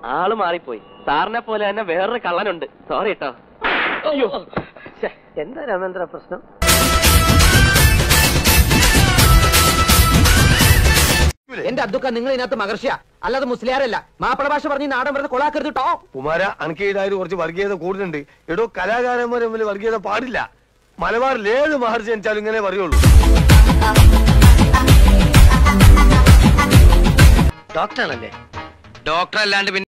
ആള് മാറിപ്പോയി. സാറിനെ പോലെ തന്നെ വേറൊരു കള്ളനുണ്ട്. സോറി കേട്ടോ. അയ്യോ, എന്താ രാമേന്ദ്ര പ്രശ്നം? എന്റെ അദ്ദുക്ക, നിങ്ങൾ ഇതിനകത്ത് മഹർഷിയ അല്ലാതെ മുസ്ലിയാരല്ല. മാപ്പിള ഭാഷ പറഞ്ഞ് നാടൻ പറഞ്ഞ് കൊളാക്കരുത് കേട്ടോ. കുമാര, അനക്കേതായാലും കുറച്ച് വർഗീയത കൂടുതലുണ്ട്. എടോ, കലാകാരന്മാർ തമ്മിൽ വർഗീയത പാടില്ല. മലബാറിൽ ഏത് മഹർഷി ജനിച്ചാലും ഇങ്ങനെ പറയുള്ളൂ. ഡോക്ടറാണല്ലേ? ഡോക്ടർ അല്ലാണ്ട്